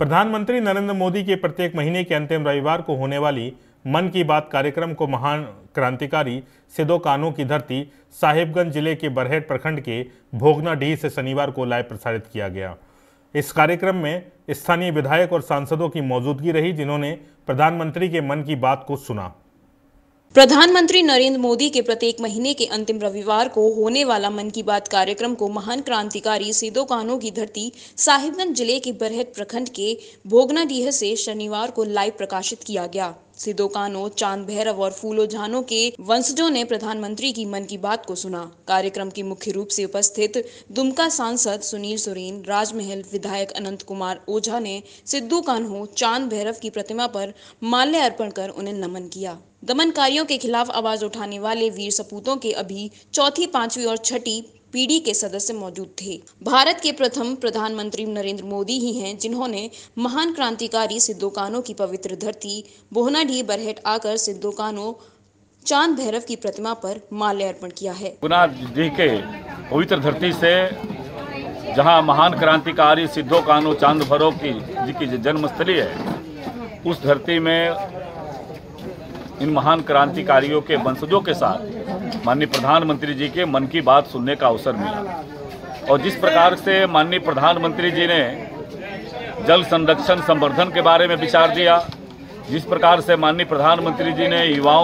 प्रधानमंत्री नरेंद्र मोदी के प्रत्येक महीने के अंतिम रविवार को होने वाली मन की बात कार्यक्रम को महान क्रांतिकारी सिदो कान्हू की धरती साहिबगंज जिले के बरहेट प्रखंड के भोगनाडीह से शनिवार को लाइव प्रसारित किया गया। इस कार्यक्रम में स्थानीय विधायक और सांसदों की मौजूदगी रही, जिन्होंने प्रधानमंत्री के मन की बात को सुना। प्रधानमंत्री नरेंद्र मोदी के प्रत्येक महीने के अंतिम रविवार को होने वाला मन की बात कार्यक्रम को महान क्रांतिकारी सिदो कान्हू की धरती साहिबगंज जिले के बरहेट प्रखंड के भोगनाडीह से शनिवार को लाइव प्रकाशित किया गया। सिदो कान्हू, चांद भैरव और फूलो झानो के वंशजों ने प्रधानमंत्री की मन की बात को सुना। कार्यक्रम की मुख्य रूप से उपस्थित दुमका सांसद सुनील सोरेन, राजमहल विधायक अनंत कुमार ओझा ने सिदो कान्हू, चांद भैरव की प्रतिमा पर माल्य अर्पण कर उन्हें नमन किया। दमनकारियों के खिलाफ आवाज उठाने वाले वीर सपूतों के अभी चौथी, पांचवी और छठी पीढ़ी के सदस्य मौजूद थे। भारत के प्रथम प्रधानमंत्री नरेंद्र मोदी ही हैं, जिन्होंने महान क्रांतिकारी सिदो कान्हू की पवित्र धरती भोगनाडीह बरहेट आकर सिदो कान्हू, चांद भैरव की प्रतिमा पर माल्य अर्पण किया है। भोगनाडीह के पवित्र धरती से, जहां महान क्रांतिकारी सिदो कान्हू चांद भैरव की जन्मस्थली है, उस धरती में इन महान क्रांतिकारियों के वंशजों के साथ माननीय प्रधानमंत्री जी के मन की बात सुनने का अवसर मिला। और जिस प्रकार से माननीय प्रधानमंत्री जी ने जल संरक्षण संवर्धन के बारे में विचार दिया, जिस प्रकार से माननीय प्रधानमंत्री जी ने युवाओं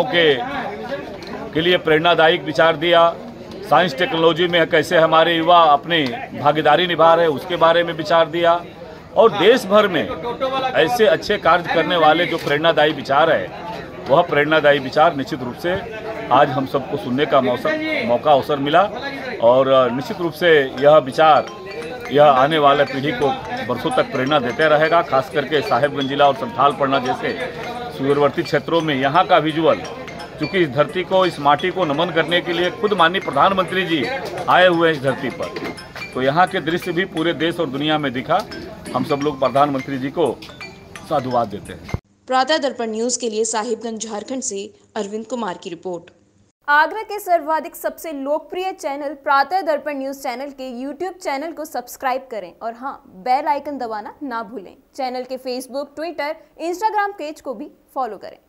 के लिए प्रेरणादायक विचार दिया, साइंस टेक्नोलॉजी में कैसे हमारे युवा अपनी भागीदारी निभा रहे हैं उसके बारे में विचार दिया, और देश भर में ऐसे अच्छे कार्य करने वाले जो प्रेरणादायी विचार है, वह प्रेरणादायी विचार निश्चित रूप से आज हम सबको सुनने का मौका अवसर मिला। और निश्चित रूप से यह विचार यह आने वाले पीढ़ी को बरसों तक प्रेरणा देते रहेगा। खास करके साहिबगंज जिला और संथाल परगना जैसे सुदूरवर्ती क्षेत्रों में यहाँ का विजुअल, क्योंकि इस धरती को, इस माटी को नमन करने के लिए खुद माननीय प्रधानमंत्री जी आए हुए हैं इस धरती पर, तो यहाँ के दृश्य भी पूरे देश और दुनिया में दिखा। हम सब लोग प्रधानमंत्री जी को साधुवाद देते हैं। प्रातः दर्पण न्यूज के लिए साहिबगंज झारखंड से अरविंद कुमार की रिपोर्ट। आगरा के सर्वाधिक सबसे लोकप्रिय channel Pratah Darpan news channel के यूट्यूब चैनल को सब्सक्राइब करें और हाँ, बेल आइकन दबाना ना भूलें। चैनल के फेसबुक, ट्विटर, इंस्टाग्राम पेज को भी फॉलो करें।